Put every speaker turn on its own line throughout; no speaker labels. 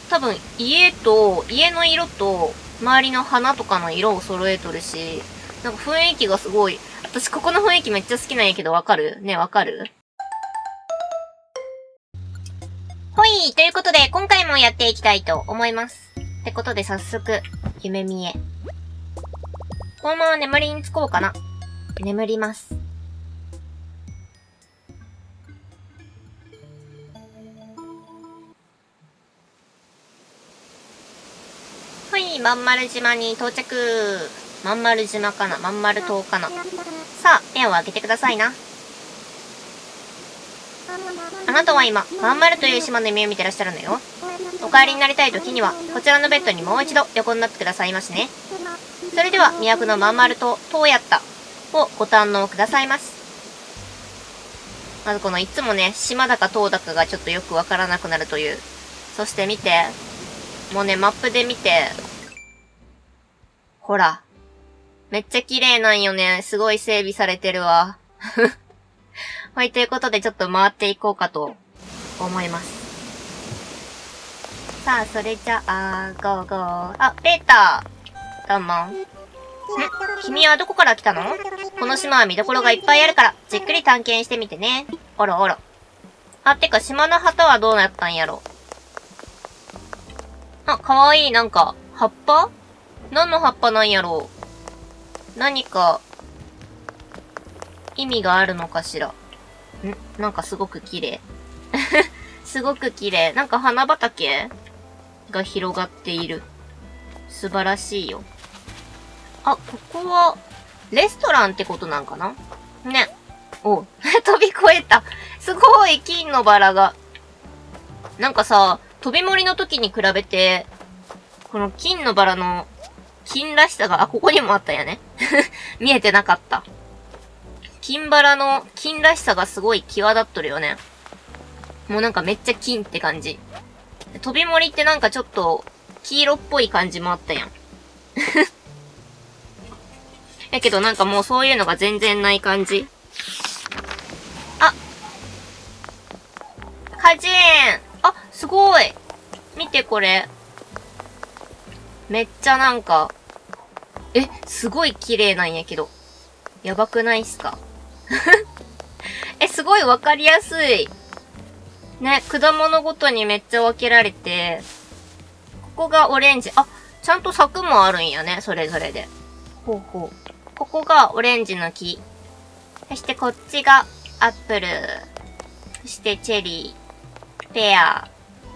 多分家の色と、周りの花とかの色を揃えとるし、なんか雰囲気がすごい。私ここの雰囲気めっちゃ好きなんやけど、わかるね、わかる？ほい、ということで、今回もやっていきたいと思います。ってことで早速、夢見え。このまま眠りにつこうかな。眠ります。ほい、まんまる島に到着。まんまる島かな、まんまる島かな。さあ、目を開けてくださいな。あなたは今、まんまるという島の夢を見てらっしゃるのよ。お帰りになりたい時には、こちらのベッドにもう一度横になってくださいましね。それでは、都のまんまる島、島やったをご堪能くださいます。まずこのいつもね、島だか島だかがちょっとよくわからなくなるという。そして見て。もうね、マップで見て。ほら。めっちゃ綺麗なんよね。すごい整備されてるわ。はい、ということでちょっと回っていこうかと思います。さあ、それじゃあ、ゴーゴー。あ、ペーター。どうも。君はどこから来たの？この島は見どころがいっぱいあるから、じっくり探検してみてね。おろおろ。あ、てか島の旗はどうなったんやろ。あ、かわいい、なんか、葉っぱ？何の葉っぱなんやろう。何か、意味があるのかしら。なんかすごく綺麗。すごく綺麗。なんか花畑が広がっている。素晴らしいよ。あ、ここは、レストランってことなんかな？ね。お飛び越えた。すごい、金のバラが。なんかさ、飛び森の時に比べて、この金のバラの、金らしさが、あ、ここにもあったやね。見えてなかった。金バラの、金らしさがすごい際立っとるよね。もうなんかめっちゃ金って感じ。飛び森ってなんかちょっと、黄色っぽい感じもあったやん。やけどなんかもうそういうのが全然ない感じ。あ果樹園あ、すごい見てこれ。めっちゃなんか、すごい綺麗なんやけど。やばくないっすか？すごいわかりやすい。ね、果物ごとにめっちゃ分けられて、ここがオレンジ。あ、ちゃんと柵もあるんやね、それぞれで。ほうほう。ここがオレンジの木。そしてこっちがアップル。そしてチェリー、ペア、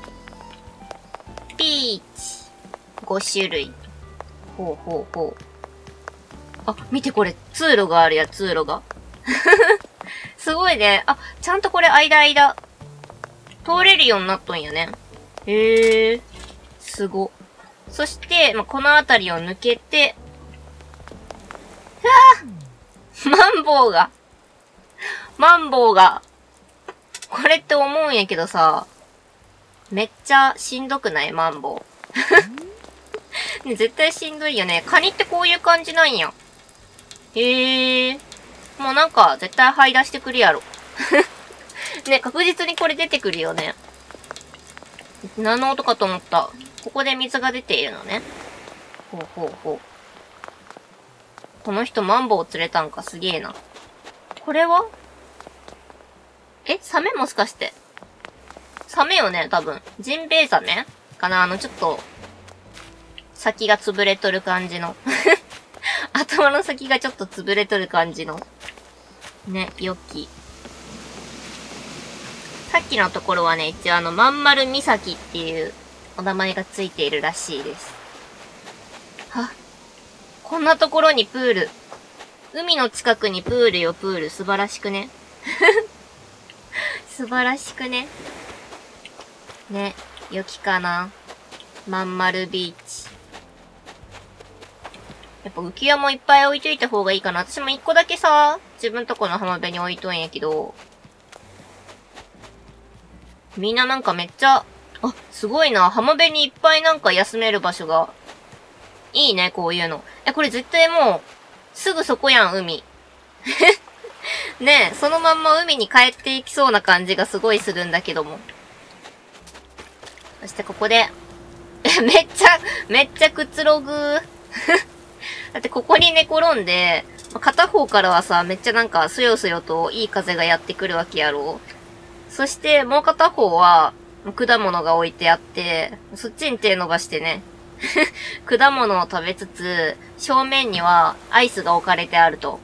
ピーチ。5種類。ほうほうほう。あ、見てこれ、通路があるや、通路が。すごいね。あ、ちゃんとこれ間。通れるようになっとんやね。へえ、すご。そして、この辺りを抜けて、マンボウが。これって思うんやけどさ、めっちゃしんどくない？マンボウ。ね、絶対しんどいよね。カニってこういう感じなんや。へえ。もうなんか、絶対這い出してくるやろ。ね、確実にこれ出てくるよね。何の音かと思った。ここで水が出ているのね。ほうほうほう。この人マンボウを連れたんかすげえな。これはサメもしかして。サメよね、多分。ジンベエザメかな？ちょっと、先が潰れとる感じの。頭の先がちょっと潰れとる感じの。ね、良き。さっきのところはね、一応まんまる岬っていうお名前がついているらしいです。こんなところにプール。海の近くにプールよ、プール。素晴らしくね。素晴らしくね。ね、良きかな。まんまるビーチ。やっぱ浮き輪もいっぱい置いといた方がいいかな。私も一個だけさ、自分とこの浜辺に置いとんやけど、みんななんかめっちゃ、すごいな。浜辺にいっぱいなんか休める場所が。いいね、こういうの。これ絶対もう、すぐそこやん、海。ねえ、そのまんま海に帰っていきそうな感じがすごいするんだけども。そしてここで、 めっちゃくつろぐ。だってここに寝転んで、片方からはさ、めっちゃなんか、そよそよといい風がやってくるわけやろ。そして、もう片方は、果物が置いてあって、そっちに手伸ばしてね。果物を食べつつ、正面にはアイスが置かれてあると。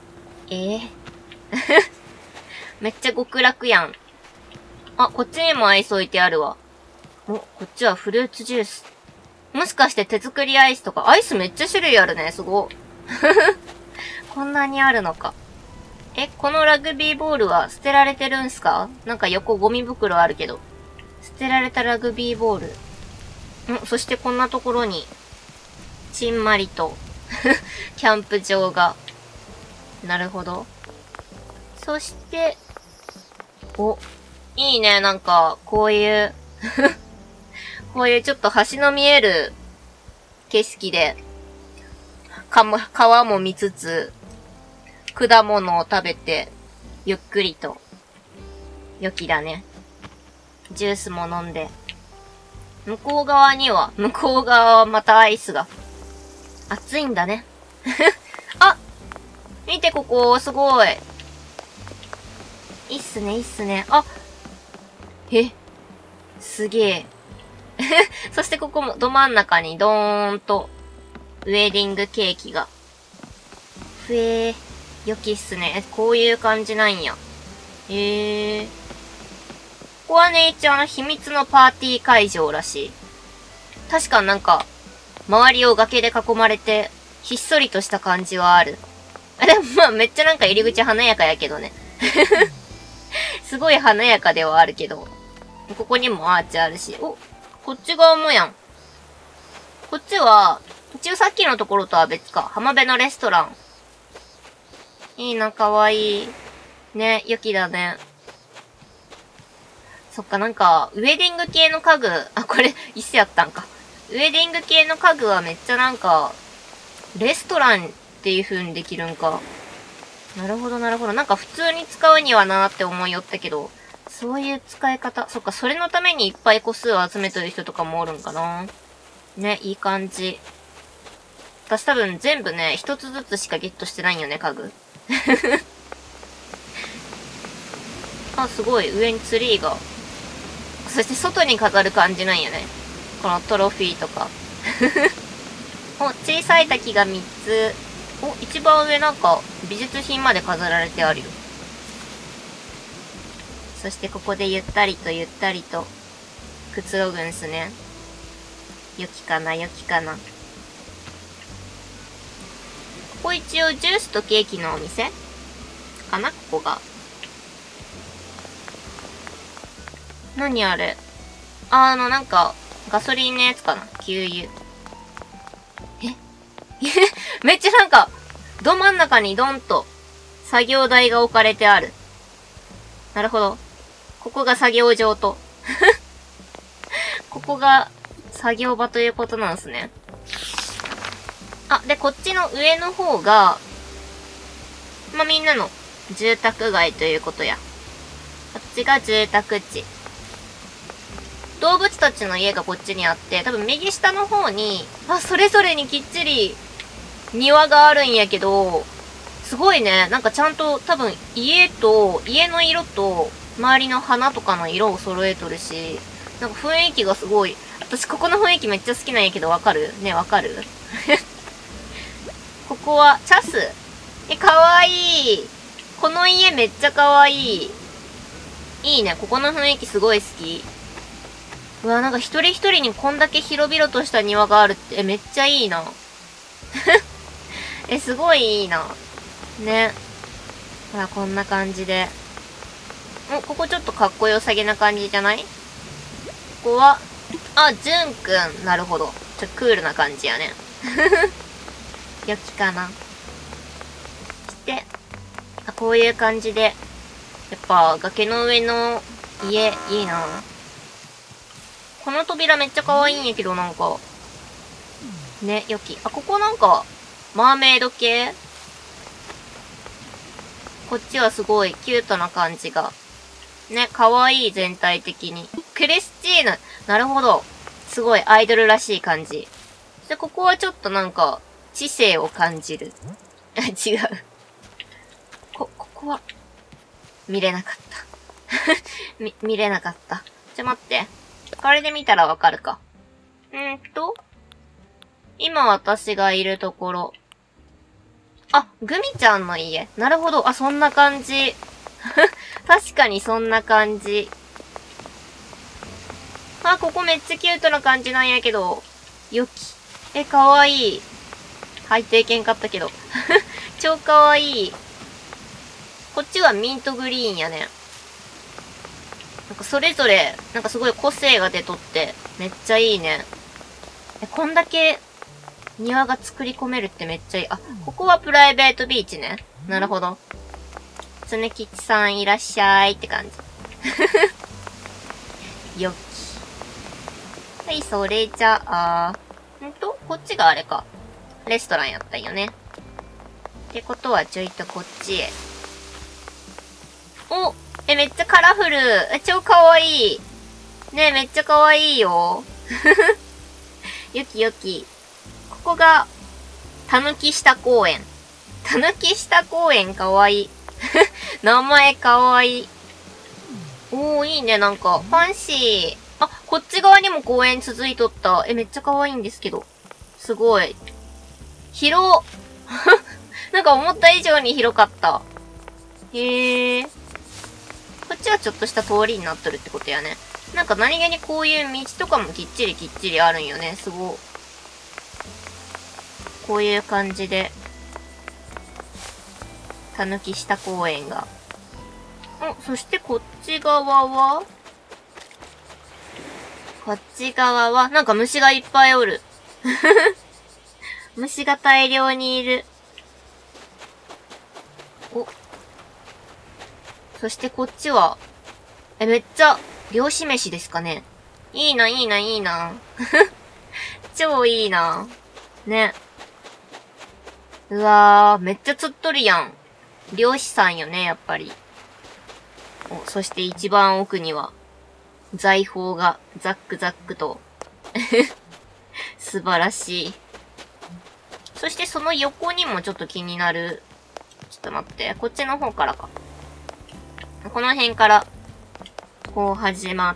めっちゃ極楽やん。あ、こっちにもアイス置いてあるわ。お、こっちはフルーツジュース。もしかして手作りアイスとか、アイスめっちゃ種類あるね、すご。こんなにあるのか。このラグビーボールは捨てられてるんすか？なんか横ゴミ袋あるけど。捨てられたラグビーボール。そしてこんなところに、ちんまりと、キャンプ場が。なるほど。そして、いいね、なんか、こういう、こういうちょっと橋の見える景色で、川も見つつ、果物を食べて、ゆっくりと、良きだね。ジュースも飲んで。向こう側はまたアイスが。暑いんだね。あ！見てここ、すごい。いいっすね、いいっすね。あ！すげえ。そしてここもど真ん中にドーンと、ウェディングケーキが。良きっすね。こういう感じなんや。ここはね、一応秘密のパーティー会場らしい。確かなんか、周りを崖で囲まれて、ひっそりとした感じはある。でもまあめっちゃなんか入り口華やかやけどね。すごい華やかではあるけど。ここにもアーチあるし。こっち側もやん。こっちは、一応さっきのところとは別か。浜辺のレストラン。いいな、かわいい。ね、良きだね。そっか、なんか、ウェディング系の家具、これ、一世やったんか。ウェディング系の家具はめっちゃなんか、レストランっていう風にできるんか。なるほど、なるほど。なんか普通に使うにはなーって思いよったけど、そういう使い方。そっか、それのためにいっぱい個数を集めてる人とかもおるんかな。ね、いい感じ。私多分全部ね、一つずつしかゲットしてないんよね、家具。すごい、上にツリーが。そして外に飾る感じなんよね。このトロフィーとか。小さい滝が3つ。一番上なんか美術品まで飾られてあるよ。そしてここでゆったりとゆったりとくつろぐんすね。良きかな、良きかな。ここ一応ジュースとケーキのお店かな、ここが。何あれ？なんか、ガソリンのやつかな？給油。めっちゃなんか、ど真ん中にドンと、作業台が置かれてある。なるほど。ここが作業場と。ここが、作業場ということなんですね。で、こっちの上の方が、みんなの住宅街ということや。こっちが住宅地。動物たちの家がこっちにあって、多分右下の方に、それぞれにきっちり庭があるんやけど、すごいね、なんかちゃんと多分家の色と周りの花とかの色を揃えとるし、なんか雰囲気がすごい。私ここの雰囲気めっちゃ好きなんやけど、わかるね、わかるここは、チャス。かわいい。この家めっちゃかわいい。いいね、ここの雰囲気すごい好き。うわ、なんか一人一人にこんだけ広々とした庭があるって、めっちゃいいな。すごいいいな。ね。ほら、こんな感じで。ここちょっとかっこよさげな感じじゃない？ここは、ジュンくん。なるほど。クールな感じやね。良きかな。して、こういう感じで。やっぱ、崖の上の家、いいな。この扉めっちゃ可愛いんやけど、なんか。ね、良き。ここなんか、マーメイド系？こっちはすごいキュートな感じが。ね、可愛い全体的に。クリスチーヌ。なるほど。 すごいアイドルらしい感じ。で、ここはちょっとなんか、知性を感じる。違う。ここは、見れなかった。見れなかった。待って。これで見たらわかるか。今私がいるところ。あ、グミちゃんの家。なるほど。あ、そんな感じ。確かにそんな感じ。あ、ここめっちゃキュートな感じなんやけど。よき。かわいい。はい、定見買ったけど。超かわいい。こっちはミントグリーンやね。なんかそれぞれ、なんかすごい個性が出とって、めっちゃいいね。こんだけ庭が作り込めるってめっちゃいい。あ、ここはプライベートビーチね。なるほど。つねきちさんいらっしゃいって感じ。よき。はい、それじゃあ、こっちがあれか。レストランやったんよね。ってことはちょいとこっちへ。お、めっちゃカラフル。超かわいい。ねめっちゃかわいいよ。よきよき。ここが、たぬき下公園。たぬき下公園かわいい。名前かわいい。おー、いいね、なんか、ファンシー。あ、こっち側にも公園続いとった。めっちゃかわいいんですけど。すごい。広なんか思った以上に広かった。へえ。こっちはちょっとした通りになっとるってことやね。なんか何気にこういう道とかもきっちりあるんよね。すごい。こういう感じで。たぬき下公園が。そしてこっち側はなんか虫がいっぱいおる。虫が大量にいる。そしてこっちは、めっちゃ、漁師飯ですかね。いいな。超いいな。ね。うわー、めっちゃ釣っとるやん。漁師さんよね、やっぱり。そして一番奥には、財宝がザックザックと。素晴らしい。そしてその横にもちょっと気になる。ちょっと待って。こっちの方からか。この辺から、こう始まって、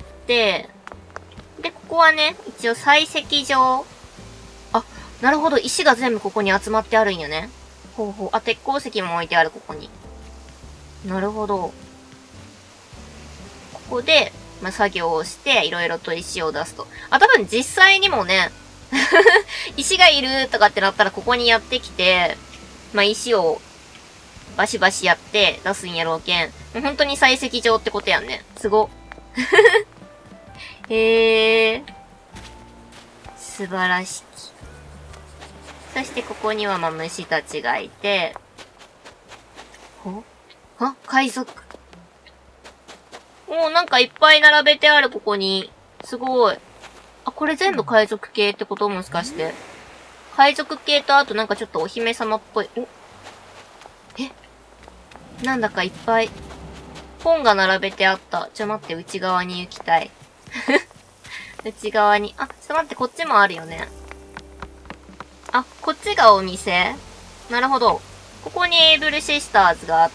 で、ここはね、一応採石場。あ、なるほど。石が全部ここに集まってあるんよね。ほうほう。あ、鉄鉱石も置いてある、ここに。なるほど。ここで、作業をして、いろいろと石を出すと。あ、多分実際にもね、石がいるとかってなったらここにやってきて、石をバシバシやって出すんやろうけん。もう本当に採石場ってことやんね。すご。へえ。素晴らしき。そしてここには虫たちがいて、海賊。なんかいっぱい並べてある、ここに。すごい。あ、これ全部海賊系ってこともしかして。海賊系とあとなんかちょっとお姫様っぽい。なんだかいっぱい。本が並べてあった。待って、内側に行きたい。内側に。あ、ちょっと待って、こっちもあるよね。あ、こっちがお店？なるほど。ここにエイブルシスターズがあって、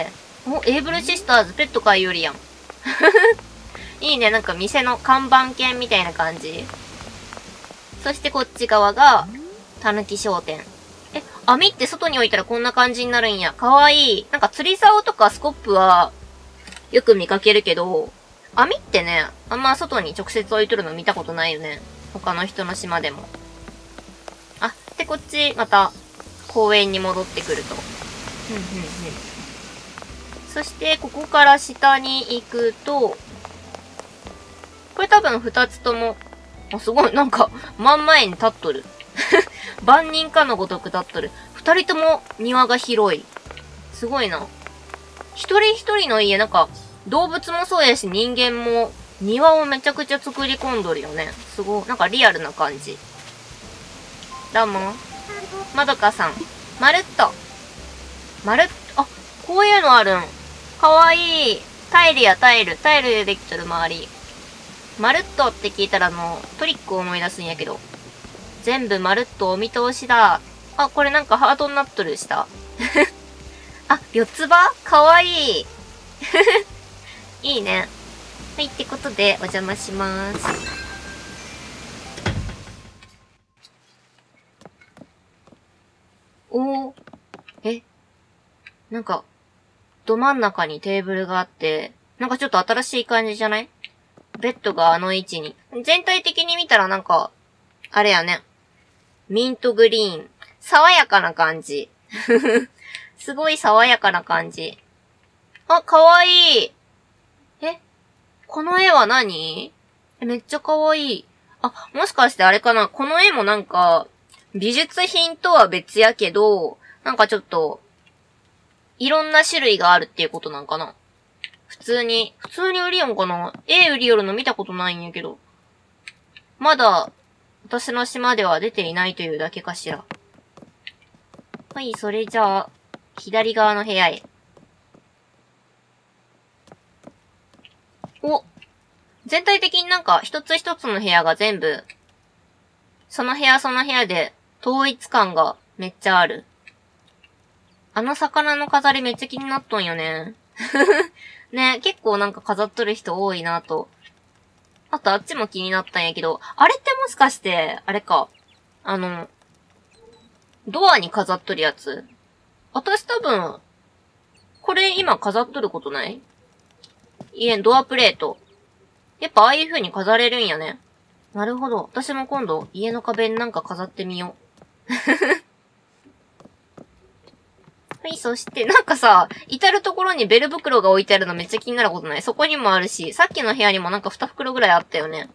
エイブルシスターズペット飼いよりやん。いいね、なんか店の看板犬みたいな感じ。そしてこっち側が、たぬき商店。網って外に置いたらこんな感じになるんや。かわいい。なんか釣り竿とかスコップは、よく見かけるけど、網ってね、あんま外に直接置いとるの見たことないよね。他の人の島でも。あ、で、こっち、また、公園に戻ってくると。そして、ここから下に行くと、これ多分二つとも、すごい、なんか、真ん前に立っとる。万人かのごとく立っとる。二人とも庭が広い。すごいな。一人一人の家、なんか、動物もそうやし人間も庭をめちゃくちゃ作り込んどるよね。すごい。なんかリアルな感じ。どうも。まどかさん。まるっと。あ、こういうのあるん。かわいい。タイルやタイル。タイルでできとる周り。 まるっとって聞いたらトリックを思い出すんやけど。全部まるっとお見通しだ。あ、これなんかハートになっとるしたあ、四つ葉かわいい。いいね。はい、ってことで、お邪魔します。おー。なんか、ど真ん中にテーブルがあって、なんかちょっと新しい感じじゃない？ベッドがあの位置に。全体的に見たらなんか、あれやね。ミントグリーン。爽やかな感じ。すごい爽やかな感じ。あ、かわいい。この絵は何？めっちゃかわいい。あ、もしかしてあれかな？この絵もなんか、美術品とは別やけど、なんかちょっと、いろんな種類があるっていうことなんかな？普通に売りよんかな？絵売りよるの見たことないんやけど。まだ、私の島では出ていないというだけかしら。はい、それじゃあ、左側の部屋へ。お！全体的になんか一つ一つの部屋が全部、その部屋その部屋で統一感がめっちゃある。あの魚の飾りめっちゃ気になっとんよね。ね、結構なんか飾っとる人多いなと。あとあっちも気になったんやけど、あれってもしかして、あれか。ドアに飾っとるやつ？私多分、これ今飾っとることない？ドアプレート。やっぱああいう風に飾れるんやね。なるほど。私も今度家の壁になんか飾ってみよう。はい、そしてなんかさ、至るところにベル袋が置いてあるのめっちゃ気になることない？そこにもあるし、さっきの部屋にもなんか2袋ぐらいあったよね。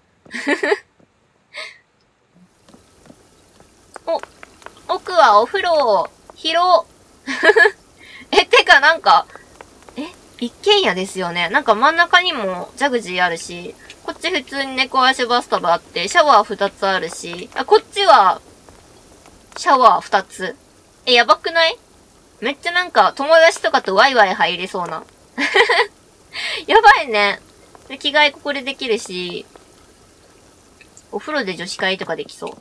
奥はお風呂、広。てかなんか、一軒家ですよね。なんか真ん中にもジャグジーあるし、こっち普通に猫足バスタブあって、シャワー2つあるし、こっちは、シャワー2つ。やばくない？めっちゃなんか友達とかとワイワイ入れそうな。やばいね。で着替えここでできるし、お風呂で女子会とかできそう。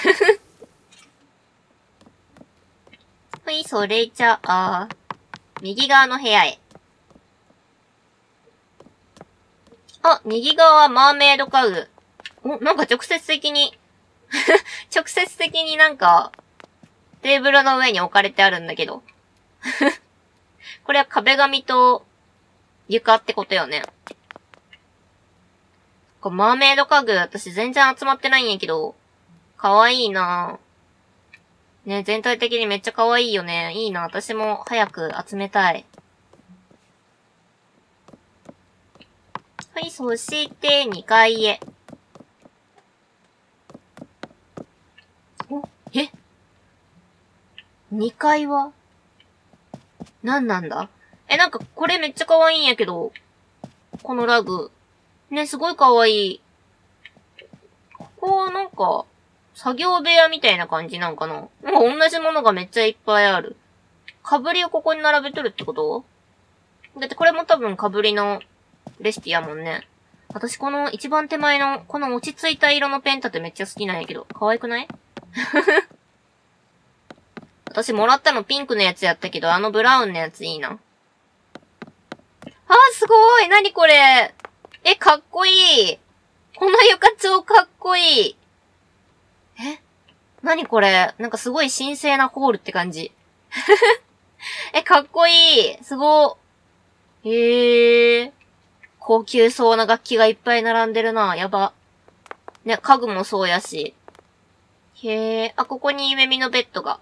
はい、それじゃあ、右側の部屋へ。あ、右側はマーメイド家具。なんか直接的になんか、テーブルの上に置かれてあるんだけど。これは壁紙と床ってことよね。マーメイド家具、私全然集まってないんやけど、かわいいなぁ。ね、全体的にめっちゃかわいいよね。いいな、私も早く集めたい。はい、そして2階へ。2階は何なんだ？なんかこれめっちゃ可愛いんやけど。このラグ。ね、すごい可愛い。ここなんか、作業部屋みたいな感じなんかな？なんか同じものがめっちゃいっぱいある。かぶりをここに並べとるってこと？だってこれも多分かぶりのレシピやもんね。私この一番手前のこの落ち着いた色のペン立てめっちゃ好きなんやけど。可愛くない？私もらったのピンクのやつやったけど、あのブラウンのやついいな。すごい！何これ！かっこいい！この床超かっこいい！何これ？なんかすごい神聖なホールって感じ。かっこいい！すごー。高級そうな楽器がいっぱい並んでるな。やば。ね、家具もそうやし。ここに夢見のベッドが。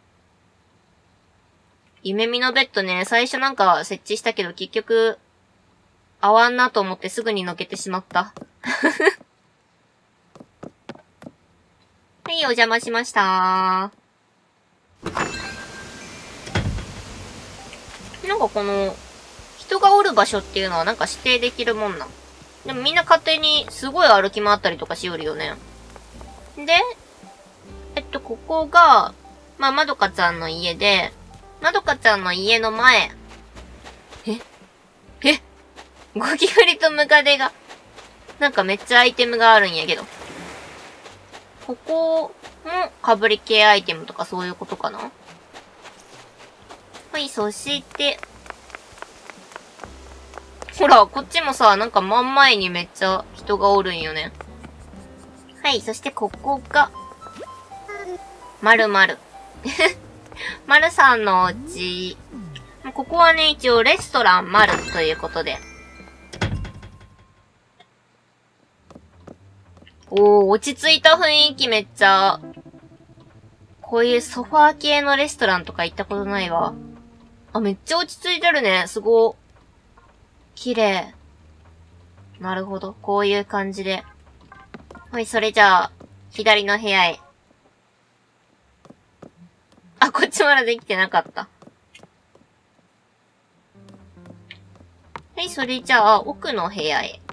夢見のベッドね、最初なんか設置したけど結局、合わんなと思ってすぐにのけてしまった。はい、お邪魔しました。なんかこの、人がおる場所っていうのはなんか指定できるもんなん。でもみんな勝手にすごい歩き回ったりとかしよるよね。で、ここが、まどかちゃんの家で、まどかちゃんの家の前。ゴキブリとムカデが。 なんかめっちゃアイテムがあるんやけど。ここもかぶり系アイテムとかそういうことかな。はい、そして、ほら、こっちもさ、なんか真ん前にめっちゃ人がおるんよね。はい、そしてここが、〇〇。〇さんのお家。ここはね、一応レストラン〇ということで。落ち着いた雰囲気めっちゃ。こういうソファー系のレストランとか行ったことないわ。あ、めっちゃ落ち着いてるね。すご。綺麗。なるほど。こういう感じで。はい、それじゃあ、左の部屋へ。あ、こっちまだできてなかった。はい、それじゃあ、奥の部屋へ。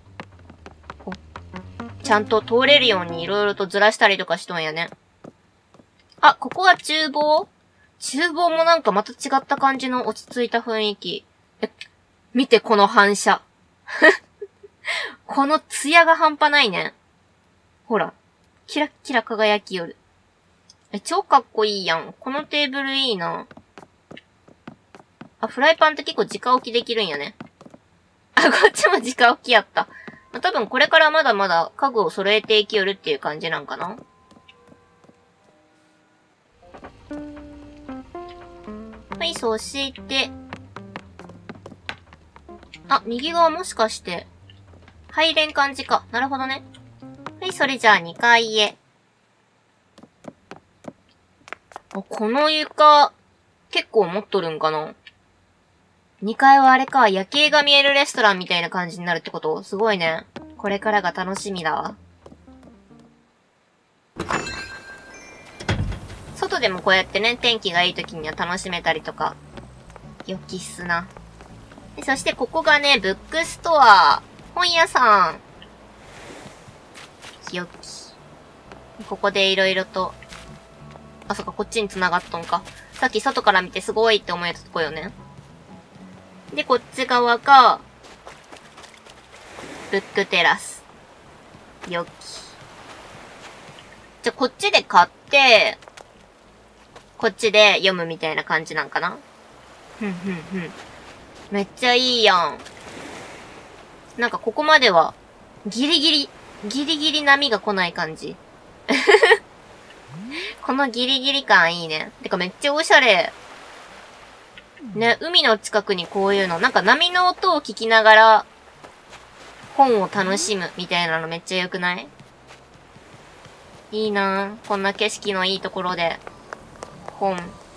ちゃんと通れるように色々とずらしたりとかしとんやね。あ、ここが厨房？厨房もなんかまた違った感じの落ち着いた雰囲気。見てこの反射。このツヤが半端ないね。ほら。キラッキラ輝きよる。超かっこいいやん。このテーブルいいな。あ、フライパンって結構直置きできるんやね。あ、こっちも直置きやった。多分これからまだまだ家具を揃えていきよるっていう感じなんかな。はい、そして、あ、右側もしかして、入れん感じか。なるほどね。はい、それじゃあ2階へ。この床、結構持っとるんかな？ 2 階はあれか、夜景が見えるレストランみたいな感じになるってこと？すごいね。これからが楽しみだわ。外でもこうやってね、天気がいい時には楽しめたりとか、よきっすな。で、そしてここがね、ブックストア、本屋さん。よき。ここでいろいろと、あ、そっか、こっちに繋がっとんか。さっき外から見てすごいって思えたとこよね。で、こっち側が、ブックテラス。よき。じゃ、こっちで買って、こっちで読むみたいな感じなんかな？ふんふんふん。めっちゃいいやん。なんかここまでは、ギリギリ波が来ない感じ。このギリギリ感いいね。てかめっちゃおしゃれ。ね、海の近くにこういうの、なんか波の音を聞きながら、本を楽しむみたいなのめっちゃ良くない？いいなぁ。こんな景色のいいところで、本。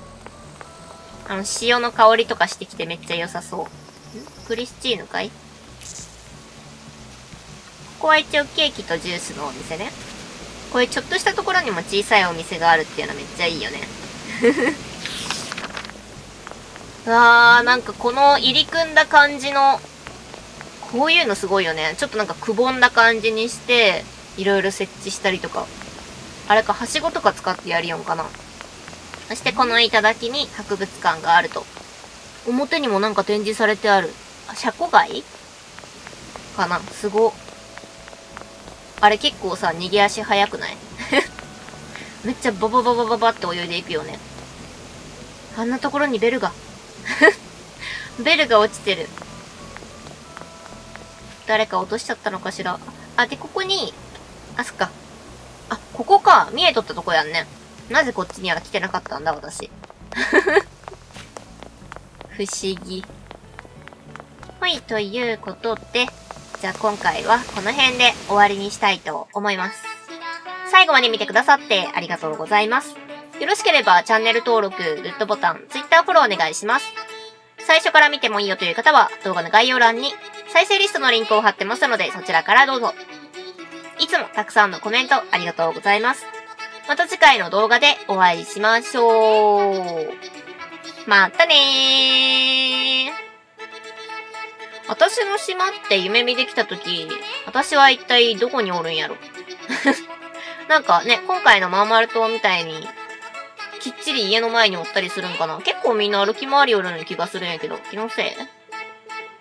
潮の香りとかしてきてめっちゃ良さそう。クリスチーヌかい？ここは一応ケーキとジュースのお店ね。こういうちょっとしたところにも小さいお店があるっていうのめっちゃいいよね。うわー、なんかこの入り組んだ感じの、こういうのすごいよね。ちょっとなんかくぼんだ感じにして、いろいろ設置したりとか。あれか、はしごとか使ってやりよんかな。そしてこの頂に博物館があると。表にもなんか展示されてある。あ、車庫街かな？すご。あれ結構さ、逃げ足早くない？めっちゃババババババって泳いでいくよね。あんなところにベルが。ベルが落ちてる。誰か落としちゃったのかしら。あ、で、ここに、あ、そっか。あ、ここか。見えとったとこやんね。なぜこっちには来てなかったんだ、私。不思議。はい、ということで、じゃあ今回はこの辺で終わりにしたいと思います。最後まで見てくださってありがとうございます。よろしければチャンネル登録、グッドボタン、Twitter フォローお願いします。最初から見てもいいよという方は動画の概要欄に再生リストのリンクを貼ってますのでそちらからどうぞ。いつもたくさんのコメントありがとうございます。また次回の動画でお会いしましょう。またねー。私の島って夢見できたとき、私は一体どこにおるんやろ。なんかね、今回のまん丸島みたいに、きっちり家の前におったりするんかな。結構みんな歩き回りおるような気がするんやけど、気のせい？